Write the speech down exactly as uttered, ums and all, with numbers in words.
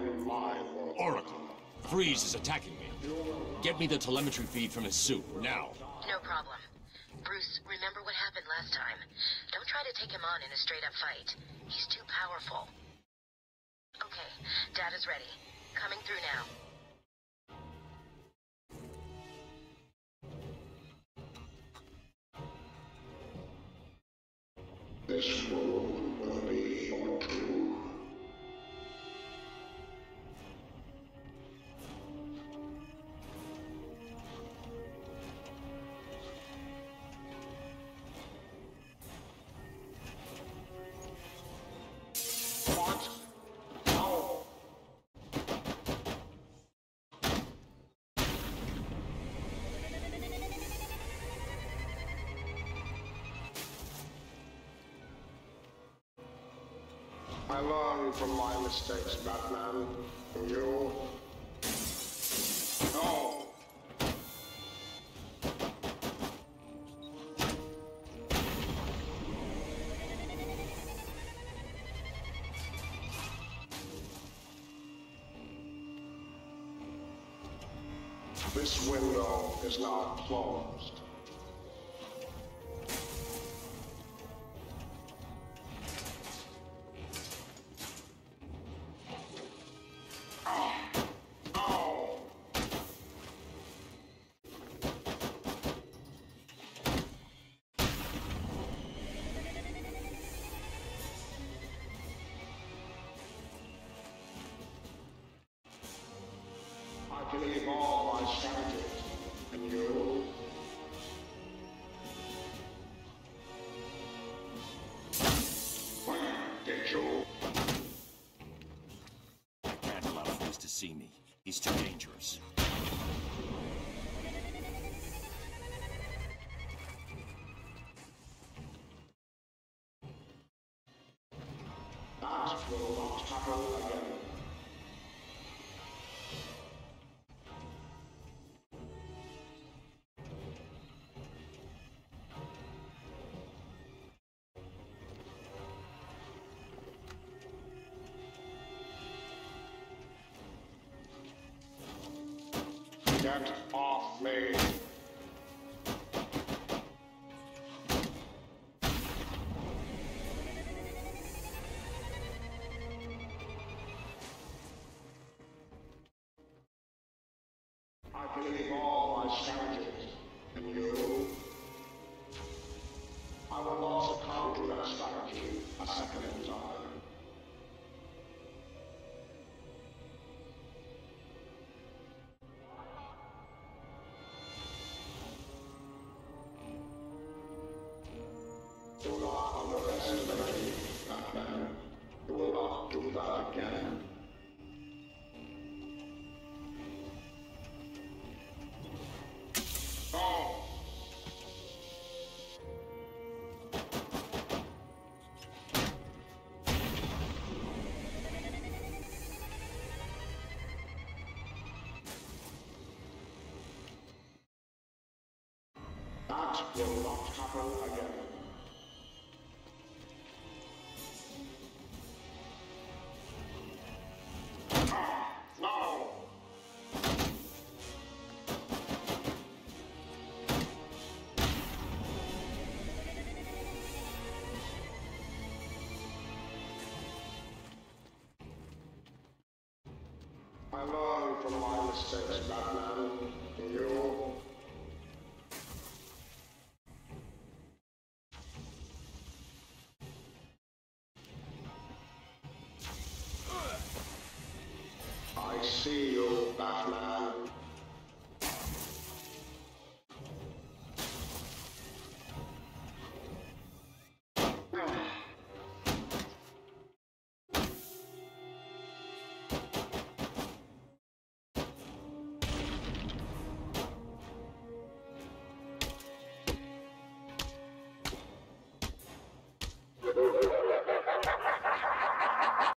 in my world. Oracle, Freeze is attacking me. Get me the telemetry feed from his suit, now. No problem. Bruce, remember what happened last time. Don't try to take him on in a straight-up fight. He's too powerful. Okay, data's ready. Coming through now. This world will be your tomb. What? No! I learned from my mistakes, Batman. And you? No! This window is now closed. I can evolve my strategies. And you? Where did you? I can't allow Freeze to see me. He's too dangerous. That will not happen again. Get off me! I can evolve my strategies. And you? I will not succumb to that strategy a second time. Do not underestimate me, Batman. You will not do that again. No! That will not happen again. No! I learned from my mistakes, Batman. And you? I see you, Batman.